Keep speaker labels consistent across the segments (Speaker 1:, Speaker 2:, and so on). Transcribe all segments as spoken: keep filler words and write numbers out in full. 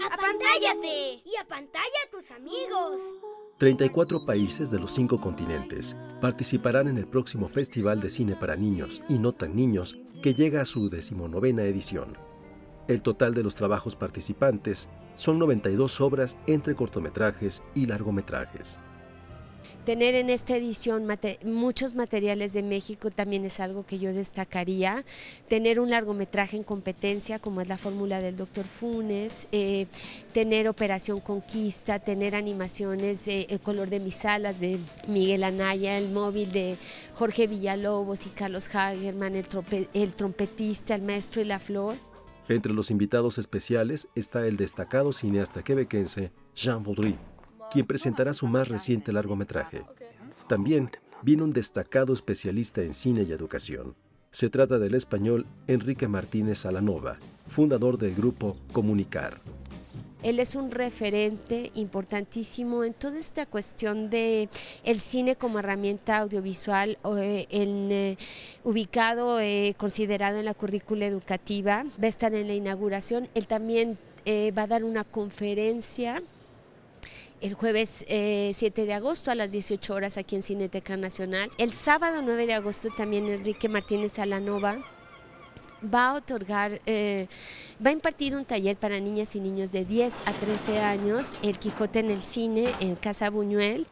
Speaker 1: ¡Apantállate! Y apantalla a tus amigos.
Speaker 2: treinta y cuatro países de los cinco continentes participarán en el próximo Festival de Cine para Niños y No Tan Niños, que llega a su decimonovena edición. El total de los trabajos participantes son noventa y dos obras entre cortometrajes y largometrajes.
Speaker 3: Tener en esta edición mate- muchos materiales de México también es algo que yo destacaría. Tener un largometraje en competencia como es La Fórmula del doctor Funes, eh, tener Operación Conquista, tener animaciones de El color de mis alas de Miguel Anaya, El móvil de Jorge Villalobos y Carlos Hagerman, el, trompe- el trompetista, El maestro y la flor.
Speaker 2: Entre los invitados especiales está el destacado cineasta quebequense Jean Baudry, quien presentará su más reciente largometraje. También viene un destacado especialista en cine y educación. Se trata del español Enrique Martínez Alanova, fundador del grupo Comunicar.
Speaker 3: Él es un referente importantísimo en toda esta cuestión de el cine como herramienta audiovisual, eh, en, eh, ubicado, eh, considerado en la currícula educativa. Va a estar en la inauguración. Él también eh, va a dar una conferencia el jueves eh, siete de agosto a las dieciocho horas aquí en Cineteca Nacional. El sábado nueve de agosto también Enrique Martínez Alanova va a otorgar, eh, va a impartir un taller para niñas y niños de diez a trece años, El Quijote en el cine, en Casa Buñuel.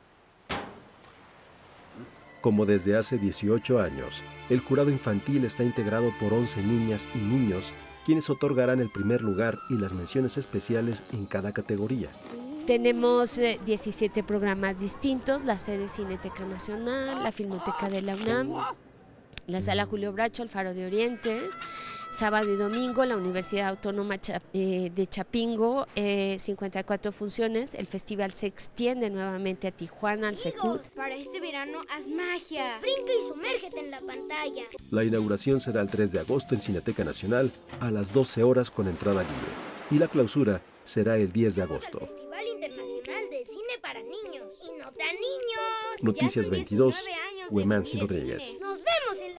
Speaker 2: Como desde hace dieciocho años, el jurado infantil está integrado por once niñas y niños, quienes otorgarán el primer lugar y las menciones especiales en cada categoría.
Speaker 3: Tenemos eh, diecisiete programas distintos, la sede Cineteca Nacional, la Filmoteca de la UNAM, la Sala Julio Bracho, el Faro de Oriente, sábado y domingo, la Universidad Autónoma de Chapingo, eh, cincuenta y cuatro funciones. El festival se extiende nuevamente a Tijuana, al Secut.
Speaker 1: Para este verano haz magia. Brinca y sumérgete en la pantalla.
Speaker 2: La inauguración será el tres de agosto en Cineteca Nacional a las doce horas con entrada libre. Y la clausura será el diez de agosto.
Speaker 1: Festival Internacional de Cine para Niños y No Tan Niños.
Speaker 2: Noticias veintidós, Huemansi Rodríguez.
Speaker 1: Nos vemos en